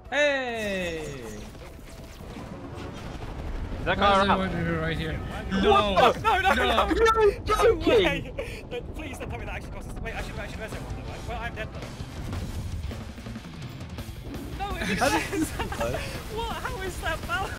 Hey! Is that guy around? Right here. No, No! no, no, No. no, You're no joking! way! No, please don't tell me that actually costs us. Wait, I should res everyone though, right? Well, I'm dead though. No, it didn't. What? How is that balanced?